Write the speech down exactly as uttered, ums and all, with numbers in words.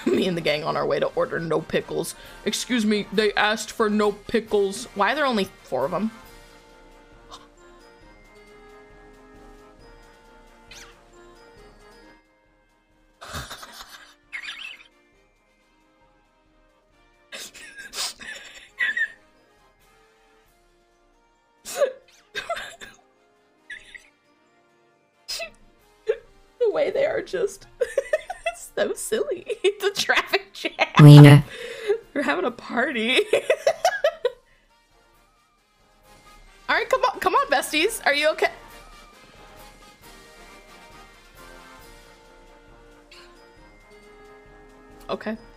Me and the gang on our way to order no pickles. Excuse me, they asked for no pickles. Why are there only four of them? The way they are just so silly. The traffic jam. Wiener. They're having a party. All right, come on, come on, besties. Are you okay? Okay.